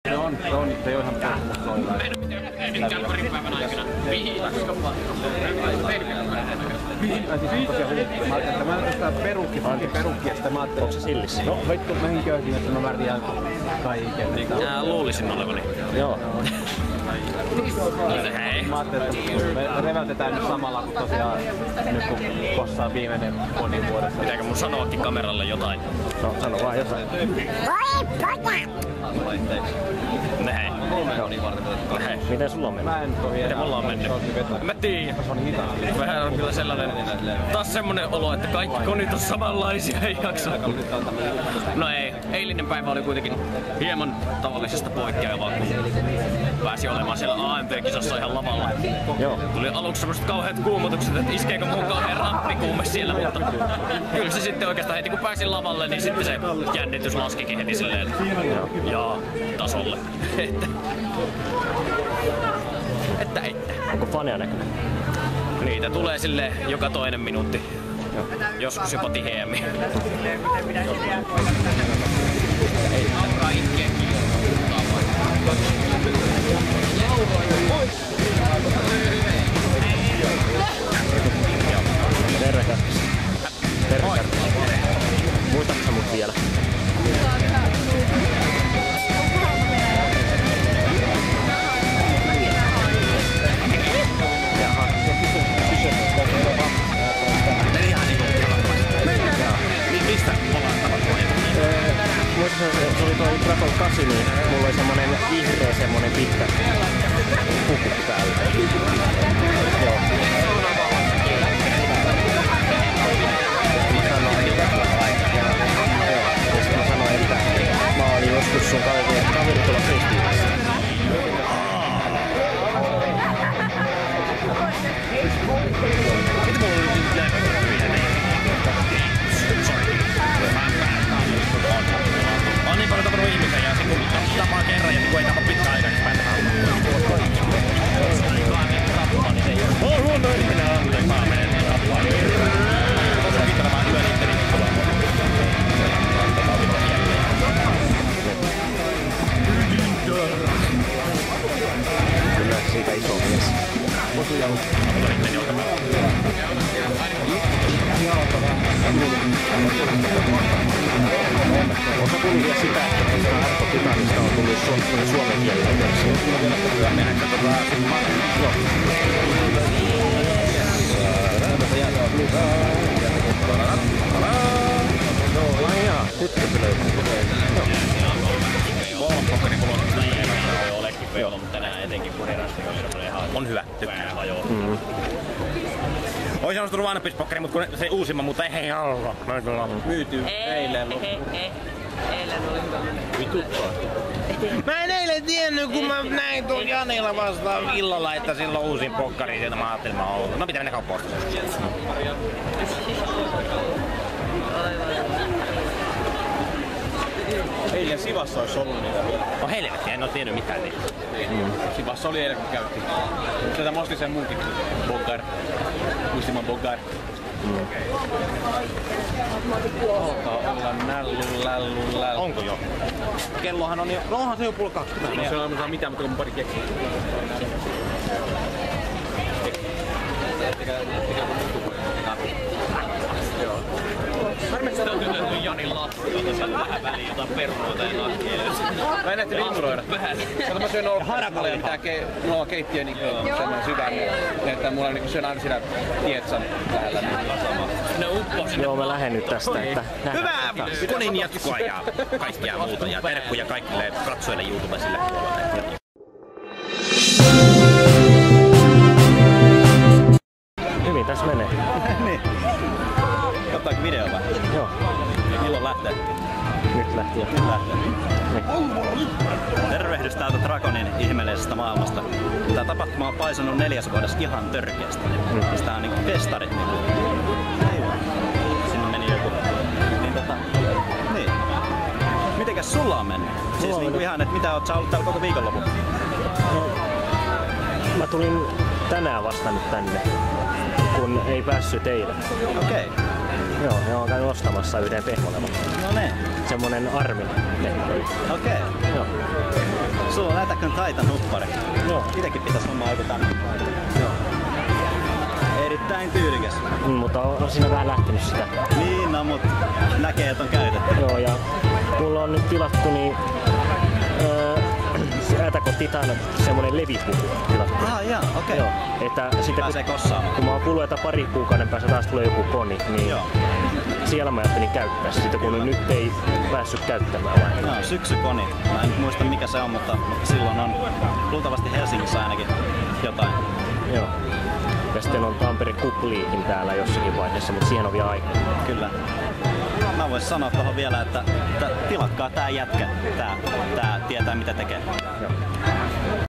Se on ihan perus soilla. Mitkään parin päivän aikana. Mä en tästä perukkia, sitä mä ajattelin. Onko se sillissä? No vittu, mä hinköisin, että mä värjään kaiken. Luulisin olevani. Joo. Hei. Mä ajattelin, että me reväytetään nyt samalla, kun tosiaan nyt kun kossaa viimeinen ponin vuodessa. Pitääkö mun sanoakin kameralle jotain? No, sano vaan jotain. Hei. Hei. Miten sulla on mennyt? Mä en tohi Miten mulla on mennyt? Mä tiedän. Vähän on kyllä sellainen, taas semmonen olo, että kaikki konit on samanlaisia, ei jaksa. No ei, eilinen päivä oli kuitenkin hieman tavallisesta poikkeavaa, kun pääsi olemaan siellä AMP-kisassa ihan lavalla. Joo. Tuli aluksi semmoset kauheat kuumotukset, että iskeekö mun kauhean ramppikuume siellä, mutta kyllä se sitten oikeastaan heti kun pääsin lavalle, niin sitten se jännitys laskikin heti silleen ja tasolle. Että. Onko fania näkynyt? Niitä tulee sille joka toinen minuutti. Joskus jopa tiheämmin. Terve Kärkis. Terve Kärkis. Muistatko mut vielä? Mistä ollaan tapahtunut? Se oli toi Dragon 8, niin mulla oli semmonen vihreä semmonen pitkä puku päällä. Joo. Mä sanoin, että mä olin joskus sun kaveri tuolla Facebookissa. Mitä mulla oli nyt näin? On niin paljon tapannut ihmisiä ja sit kun tapaa kerran ja kun ei tapa pitkään aikaa, niin mä en tähän on huono ihminen anteeksi. Mä menen tappaan. Osa kittelemaan yön itteni. Kyllä siitä iso mies. Itteni olkapäivä. Osa tuli vielä sitä, että tuosta Arto Titanista on tullut suomenkielinen versio. Mennäänkö Joo. Joo, jaa, tyttö se löytyy. Ballpokerin kulonut ei voi olekin peolo, mutta tänään etenkin kun herästi on hyvä, tykkää ajoa. Ois onnistunut vanhappispokeri, mutta kun se uusimman, mutta ei halua. Myyty eilen. Eilen oli hyvä. Vituttaa. Mä en eilen tiennyt, kun mä näin tuon Janilla vastaan illalla, että sillä on uusin pokkari. Sieltä mä ajattelin, mä oon. No pitää mennä kauppaan. Eilen Sivassa olisi ollut niitä vielä. No helvetti, en oo tiennyt mitään niitä. Sivassa oli eilen kun käytiin. Tätä mä ostin sen munkin. Bogar. Muistiman Bogar. Alkaa olla nällu. Onko jo? Kellohan on jo. No onhan se jo puoli 20. No se on mitään, mutta kun pari keksiä. Sitä on kyllä Janin lattialta, se on vähän väliin jotain perunoita ja nakkeja. Mä en ehtinyt imuroida. Kato mä syön harakalla ja mitään keittiö niin semmoinen syvän. Että mulla on syön aina siinä Pietsan lähellä. Ne upposin. Joo, mä lähden nyt tästä, että Hyvää konin jatkoa ja kaikkia muuta. Ja terkkuja kaikille katsojille YouTube sille puolelle. hyvin tässä menee. Niin. Ottaako video vai? Joo. Milloin lähtee? Nyt lähti jo. Nyt lähtee. Niin. Tervehdys täältä Dragonin ihmeellisestä maailmasta. Tää tapahtuma on paisunut 4 vuodessa ihan törkeästi. Tää on niinku festarit niinku. Sinne meni joku. Niin. Mitenkäs sulla on mennyt? Siis niinku ihan, että mitä oot sä ollut täällä koko viikonlopun? No, mä tulin tänään vasta nyt tänne, kun ei päässyt eilen. Okei. Joo, ja oon käynyt ostamassa yhden pehmolevan. No ne. Semmonen Armin pehmolevan. Okei. Joo. sulla on Attack on Titan huppari. Joo. Itekin pitäis hommaa joku tänne. Joo. Erittäin tyylikäs. Mutta on siinä vähän lähtenyt sitä. Niin, no mut näkee, että on käytetty. Joo, ja mulla on nyt tilattu niin Attack on Titan semmonen levipuku tilattu. Jaa, okei. Joo, että sitten Pääsee kossaamaan. kun mä oon kuullut, että pari kuukauden päästä taas tulee joku koni, niin Joo. siellä mä ajattelin käyttää sitä, kun nyt ei päässyt käyttämään vai? Joo, syksykoni. Mä en muista mikä se on, mutta silloin on luultavasti Helsingissä ainakin jotain. Joo. Ja sitten on Tampere Kupliikin täällä jossakin vaiheessa, mutta siihen on vielä aikaa. Kyllä. Mä voisin sanoa tuohon vielä, että tilatkaa tää jätkä. Tää tietää mitä tekee. Joo.